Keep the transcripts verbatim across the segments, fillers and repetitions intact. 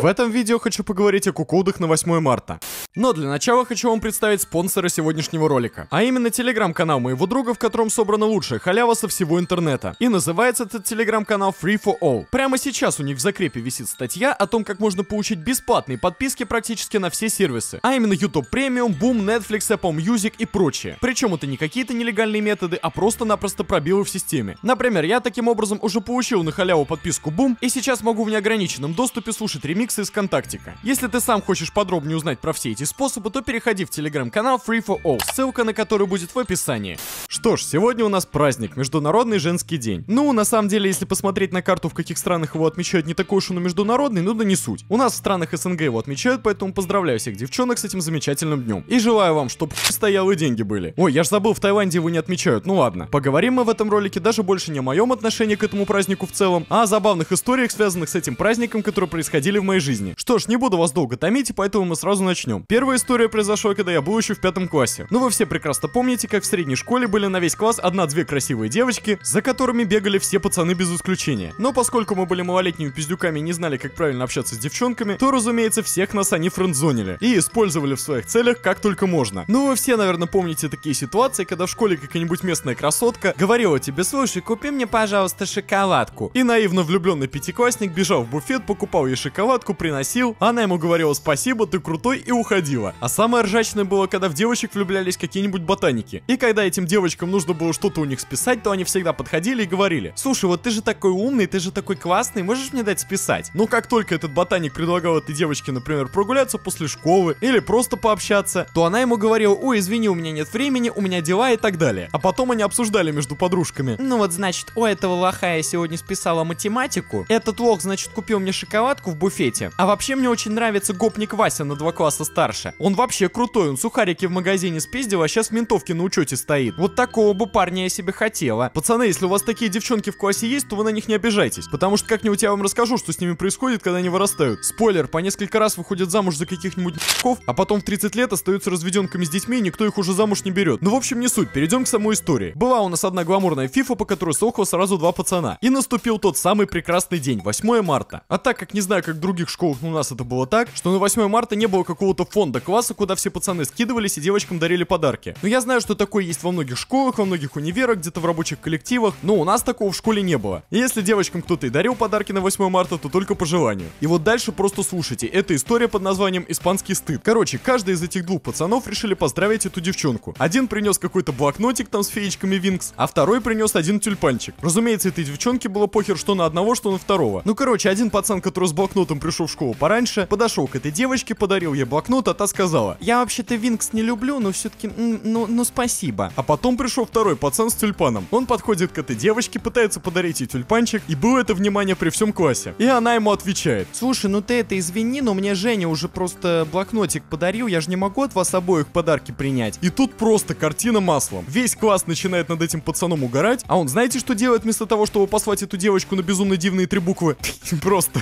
В этом видео хочу поговорить о куколдах на восьмое марта. Но для начала хочу вам представить спонсора сегодняшнего ролика. А именно телеграм-канал моего друга, в котором собрана лучшая халява со всего интернета. И называется этот телеграм-канал Free for All. Прямо сейчас у них в закрепе висит статья о том, как можно получить бесплатные подписки практически на все сервисы. А именно YouTube Premium, Boom, Netflix, Apple Music и прочее. Причем это не какие-то нелегальные методы, а просто-напросто пробелы в системе. Например, я таким образом уже получил на халяву подписку Boom и сейчас могу в неограниченном доступе слушать ремиксы из Контактика. Если ты сам хочешь подробнее узнать про все эти способы, то переходи в телеграм-канал Free for All, ссылка на который будет в описании. Что ж, сегодня у нас праздник, Международный женский день. Ну, на самом деле, если посмотреть на карту, в каких странах его отмечают, не такой уж он и международный, ну да не суть. У нас в странах СНГ его отмечают, поэтому поздравляю всех девчонок с этим замечательным днем. И желаю вам, чтобы стоял и деньги были. Ой, я ж забыл, в Таиланде его не отмечают, ну ладно. Поговорим мы в этом ролике даже больше не о моем отношении к этому празднику в целом, а о забавных историях, связанных с этим праздником, которые происходили в моей жизни. Что ж, не буду вас долго томить, и поэтому мы сразу начнем. Первая история произошла, когда я был еще в пятом классе. Ну вы все прекрасно помните, как в средней школе были на весь класс одна-две красивые девочки, за которыми бегали все пацаны без исключения. Но поскольку мы были малолетними пиздюками и не знали, как правильно общаться с девчонками, то, разумеется, всех нас они френдзонили и использовали в своих целях как только можно. Ну вы все, наверное, помните такие ситуации, когда в школе какая-нибудь местная красотка говорила тебе: слушай, купи мне, пожалуйста, шоколадку. И наивно влюбленный пятиклассник бежал в буфет, покупал ей шоколадку, приносил, она ему говорила: спасибо, ты крутой, и уходила. А самое ржачное было, когда в девочек влюблялись какие-нибудь ботаники. И когда этим девочкам нужно было что-то у них списать, то они всегда подходили и говорили: слушай, вот ты же такой умный, ты же такой классный, можешь мне дать списать? Но как только этот ботаник предлагал этой девочке, например, прогуляться после школы или просто пообщаться, то она ему говорила: ой, извини, у меня нет времени, у меня дела и так далее. А потом они обсуждали между подружками: ну вот, значит, у этого лоха я сегодня списала математику, этот лох, значит, купил мне шоколадку в буфете, а вообще мне очень нравится гопник Вася на два класса старше. Он вообще крутой, он сухарики в магазине спиздил, а сейчас в ментовке на учете стоит. Вот такого бы парня я себе хотела. Пацаны, если у вас такие девчонки в классе есть, то вы на них не обижайтесь, потому что как-нибудь я вам расскажу, что с ними происходит, когда они вырастают. Спойлер, по несколько раз выходят замуж за каких-нибудь н***ков, а потом в тридцать лет остаются разведенками с детьми, и никто их уже замуж не берет. Ну, в общем, не суть, перейдем к самой истории. Была у нас одна гламурная фифа, по которой сохло сразу два пацана. И наступил тот самый прекрасный день, восьмое марта. А так как не знаю, как в других школах у нас это было так, что на восьмое марта не было какого-то фонда класса, куда все пацаны скидывались и девочкам дарили подарки. Но я знаю, что такое есть во многих школах, во многих универах, где-то в рабочих коллективах, но у нас такого в школе не было. И если девочкам кто-то и дарил подарки на восьмое марта, то только по желанию. И вот дальше просто слушайте, это история под названием «Испанский стыд». Короче, каждый из этих двух пацанов решили поздравить эту девчонку. Один принес какой-то блокнотик там с феечками Винкс, а второй принес один тюльпанчик. Разумеется, этой девчонке было похер что на одного, что на второго. Ну короче, один пацан, который с блокнотом пришел в школу пораньше, подошел к этой девочке, подарил ей блокнот, а та сказала: я вообще-то Винкс не люблю, но все-таки, ну, ну спасибо. А потом пришел второй пацан с тюльпаном. Он подходит к этой девочке, пытается подарить ей тюльпанчик, и было это внимание при всем классе. И она ему отвечает: слушай, ну ты это извини, но мне Женя уже просто блокнотик подарил, я же не могу от вас обоих подарки принять. И тут просто картина маслом. Весь класс начинает над этим пацаном угорать, а он знаете, что делает вместо того, чтобы послать эту девочку на безумно дивные три буквы? Просто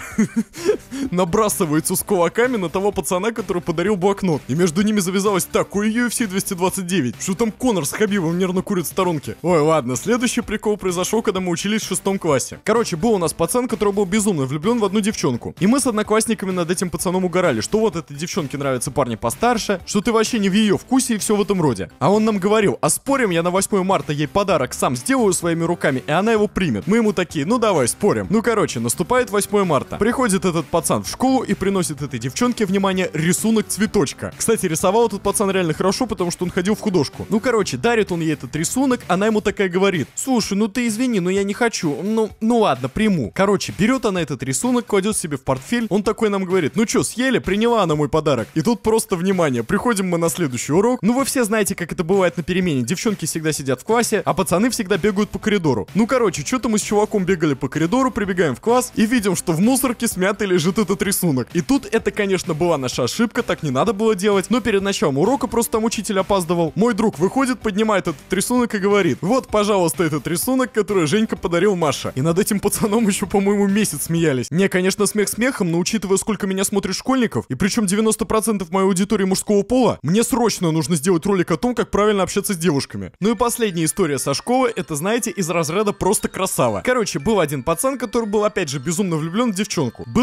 набрасывается с кулаками на того пацана, который подарил блокнот. И между ними завязалось такое ю эф си двести двадцать девять, что там Конор с Хабибом нервно курит в сторонке. Ой, ладно, следующий прикол произошел, когда мы учились в шестом классе. Короче, был у нас пацан, который был безумно влюблен в одну девчонку. И мы с одноклассниками над этим пацаном угорали, что вот этой девчонке нравятся парни постарше, что ты вообще не в ее вкусе и все в этом роде. А он нам говорил: а спорим, я на восьмое марта ей подарок сам сделаю своими руками, и она его примет. Мы ему такие: ну давай, спорим. Ну короче, наступает восьмое марта. Приходит этот пацан в школу и приносит этой девчонке, внимание, рисунок цветочка. Кстати, рисовал этот пацан реально хорошо, потому что он ходил в художку. Ну короче, дарит он ей этот рисунок, она ему такая говорит: слушай, ну ты извини, но я не хочу. Ну, ну ладно, приму. Короче, берет она этот рисунок, кладет себе в портфель. Он такой нам говорит: ну чё, съели? Приняла она мой подарок. И тут просто внимание, приходим мы на следующий урок. Ну вы все знаете, как это бывает на перемене. Девчонки всегда сидят в классе, а пацаны всегда бегают по коридору. Ну короче, что-то мы с чуваком бегали по коридору, прибегаем в класс и видим, что в мусорке смятый лежит этот рисунок. И тут это, конечно, была наша ошибка, так не надо было делать. Но перед началом урока просто там учитель опаздывал. Мой друг выходит, поднимает этот рисунок и говорит: вот, пожалуйста, этот рисунок, который Женька подарил Маше. И над этим пацаном еще, по-моему, месяц смеялись. Не, конечно, смех смехом, но учитывая, сколько меня смотрит школьников, и причем девяносто процентов моей аудитории мужского пола, мне срочно нужно сделать ролик о том, как правильно общаться с девушками. Ну и последняя история со школы, это, знаете, из разряда просто красава. Короче, был один пацан, который был, опять же, безумно влюблен в девчонку. Было это, опять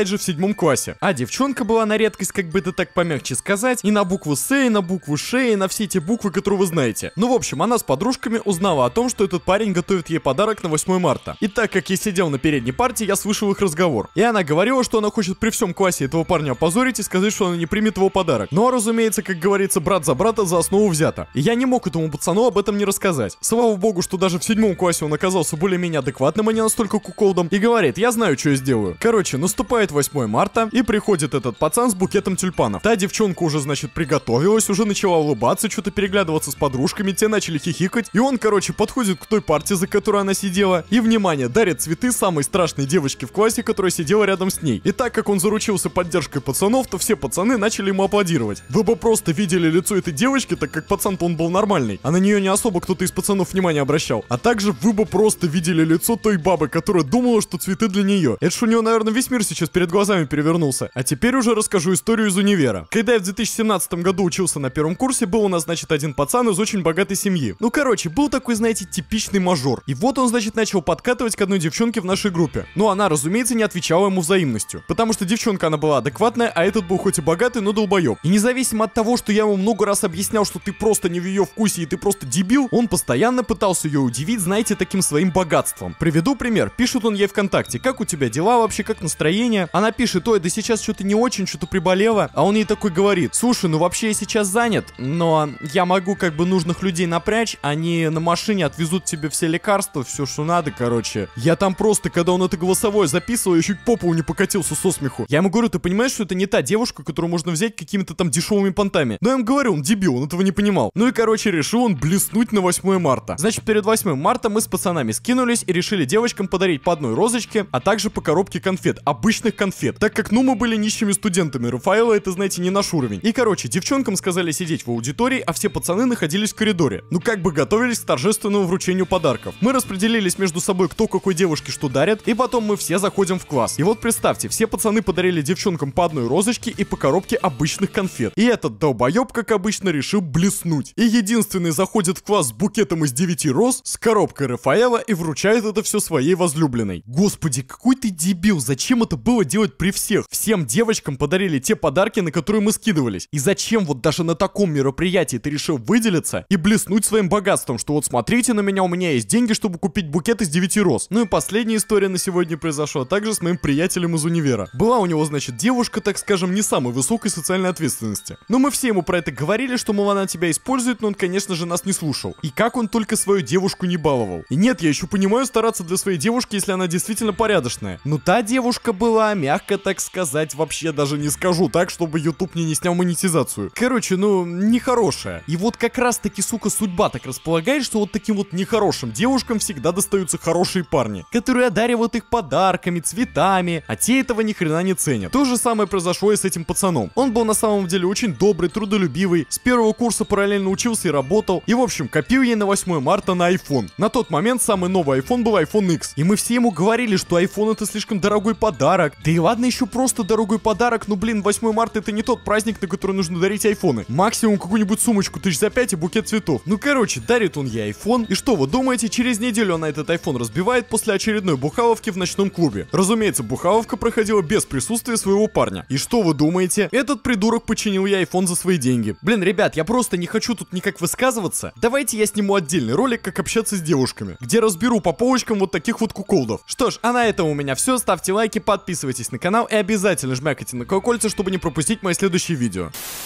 опять же в седьмом классе. А девчонка была на редкость, как бы это так помягче сказать, и на букву С, и на букву Ш, и на все те буквы, которые вы знаете. Ну, в общем, она с подружками узнала о том, что этот парень готовит ей подарок на восьмое марта. И так как я сидел на передней парте, я слышал их разговор. И она говорила, что она хочет при всем классе этого парня опозорить и сказать, что она не примет его подарок. Но, разумеется, как говорится, брат за брата за основу взято. И я не мог этому пацану об этом не рассказать. Слава богу, что даже в седьмом классе он оказался более-менее адекватным, а не настолько куколдом. И говорит, я знаю, что я сделаю. Короче, наступает восьмое марта, и приходит этот пацан с букетом тюльпанов. Та девчонка уже, значит, приготовилась, уже начала улыбаться, что-то переглядываться с подружками, те начали хихикать. И он, короче, подходит к той парте, за которой она сидела, и, внимание, дарит цветы самой страшной девочке в классе, которая сидела рядом с ней. И так как он заручился поддержкой пацанов, то все пацаны начали ему аплодировать. Вы бы просто видели лицо этой девочки, так как пацан-то он был нормальный, а на нее не особо кто-то из пацанов внимание обращал. А также вы бы просто видели лицо той бабы, которая думала, что цветы для нее. Это ж у нее, наверное, весь мир сейчас перед глазами перевернулся. А теперь уже расскажу историю из универа. Когда я в две тысячи семнадцатом году учился на первом курсе, был у нас, значит, один пацан из очень богатой семьи. Ну, короче, был такой, знаете, типичный мажор. И вот он, значит, начал подкатывать к одной девчонке в нашей группе. Ну, она, разумеется, не отвечала ему взаимностью. Потому что девчонка, она была адекватная, а этот был хоть и богатый, но долбоеб. И независимо от того, что я ему много раз объяснял, что ты просто не в ее вкусе и ты просто дебил, он постоянно пытался ее удивить, знаете, таким своим богатством. Приведу пример. Пишет он ей ВКонтакте: как у тебя дела вообще, как настроение? Она пишет: ой, да сейчас что-то не очень, что-то приболело. А он ей такой говорит: слушай, ну вообще я сейчас занят, но я могу как бы нужных людей напрячь, они на машине отвезут тебе все лекарства, все, что надо, короче. Я там просто, когда он это голосовое записывал, я чуть по полу не покатился со смеху. Я ему говорю: ты понимаешь, что это не та девушка, которую можно взять какими-то там дешевыми понтами? Но я ему говорю, он дебил, он этого не понимал. Ну и, короче, решил он блеснуть на восьмое марта. Значит, перед восьмым марта мы с пацанами скинулись и решили девочкам подарить по одной розочке, а также по коробке конфет, обычных конфет. Так как, ну, мы были нищими студентами, Рафаэла это, знаете, не наш уровень. И, короче, девчонкам сказали сидеть в аудитории, а все пацаны находились в коридоре. Ну, как бы готовились к торжественному вручению подарков. Мы распределились между собой, кто какой девушке что дарит, и потом мы все заходим в класс. И вот представьте, все пацаны подарили девчонкам по одной розочке и по коробке обычных конфет. И этот долбоеб, как обычно, решил блеснуть. И единственный заходит в класс с букетом из девяти роз, с коробкой Рафаэла и вручает это все своей возлюбленной. Господи, какой ты дебил, зачем это было делать при всех? Всем девочкам подарили те подарки, на которые мы скидывались. И зачем вот даже на таком мероприятии ты решил выделиться и блеснуть своим богатством, что вот смотрите на меня, у меня есть деньги, чтобы купить букет из девяти роз. Ну и последняя история на сегодня произошла также с моим приятелем из универа. Была у него, значит, девушка, так скажем, не самой высокой социальной ответственности. Но мы все ему про это говорили, что, мол, она тебя использует, но он, конечно же, нас не слушал. И как он только свою девушку не баловал. И нет, я еще понимаю стараться для своей девушки, если она действительно порядочная. Но та девушка была, мягко так сказать, вообще даже не скажу так, чтобы YouTube мне не снял монетизацию. Короче, ну, нехорошая. И вот как раз таки, сука, судьба так располагает, что вот таким вот нехорошим девушкам всегда достаются хорошие парни, которые одаривают их подарками, цветами, а те этого ни хрена не ценят. То же самое произошло и с этим пацаном. Он был на самом деле очень добрый, трудолюбивый, с первого курса параллельно учился и работал, и в общем копил ей на восьмое марта на iPhone. На тот момент самый новый iPhone был айфон икс, и мы все ему говорили, что iPhone это слишком дорогой подарок. Да и ладно еще просто дорогой подарок, но блин, восьмое марта это не тот праздник, на который нужно дарить айфоны. Максимум какую-нибудь сумочку тысяч за пять и букет цветов. Ну короче, дарит он ей iPhone, и что вы думаете, через неделю она этот iPhone разбивает после очередной бухаловки в ночном клубе. Разумеется, бухаловка проходила без присутствия своего парня. И что вы думаете? Этот придурок починил ей iPhone за свои деньги. Блин, ребят, я просто не хочу тут никак высказываться. Давайте я сниму отдельный ролик, как общаться с девушками, где разберу по полочкам вот таких вот куколдов. Что ж, а на этом у меня все. Ставьте лайки, подписывайтесь на канал и обязательно жмякайте на колокольце, чтобы не пропустить мои следующие видео.